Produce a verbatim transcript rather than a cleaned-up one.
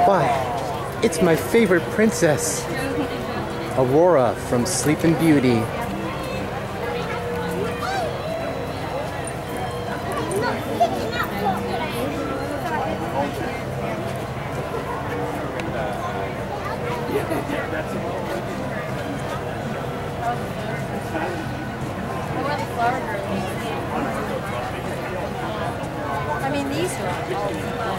Why, it's my favorite princess, Aurora from Sleeping Beauty. I mean, these are all